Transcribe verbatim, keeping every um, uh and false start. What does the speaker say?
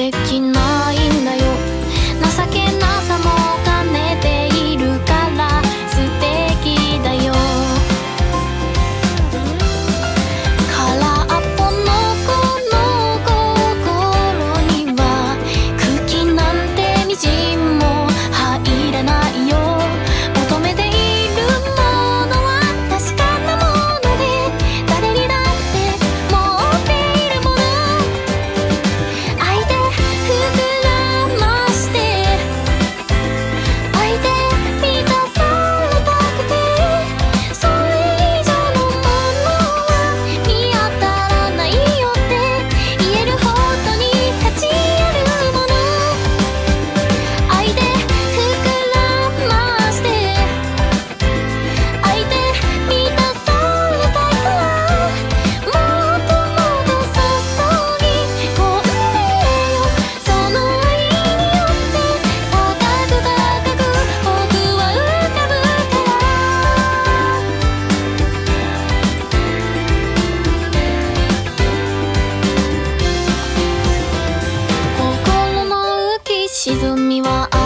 できないんだよ。情けなさも兼ねているから素敵だよ。空っぽのこの心には茎なんてみじんも入らないよ。求めているものは確かなもので、誰にだって持っているもの。愛で膨らまして愛で満たされたくて、それ以上のものは見当たらないよって言えるほどに価値あるもの。愛で膨らまして愛で満たされたいから、もっともっと注ぎ込んでよ。その愛によって高く高く僕は浮かぶから。心の浮き沈みは